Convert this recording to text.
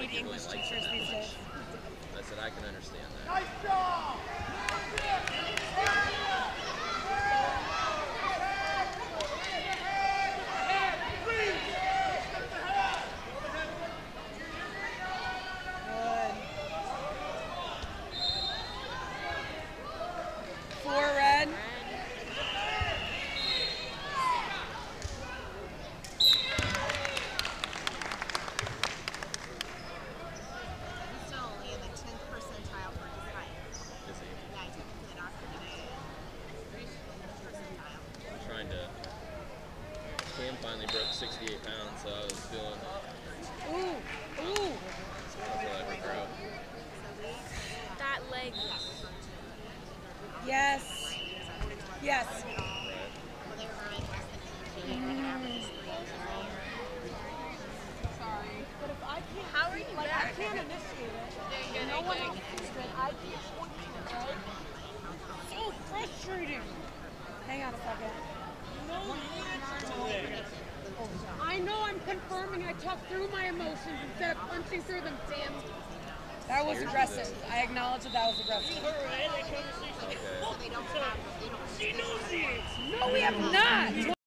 need English teachers these days. I said I can understand that. Nice job! Cam finally broke 68 pounds, so I was feeling ooh. I feel like a girl. That leg. Yes. Yes. Sorry. But if I can't, how are you like, back? I can't initiate it. No one else is good. I can't point to it, right? So frustrating. Hang on a second. I know I'm confirming I talk through my emotions instead of punching through them, damn. That was aggressive. I acknowledge that was aggressive. Okay. No, we have not.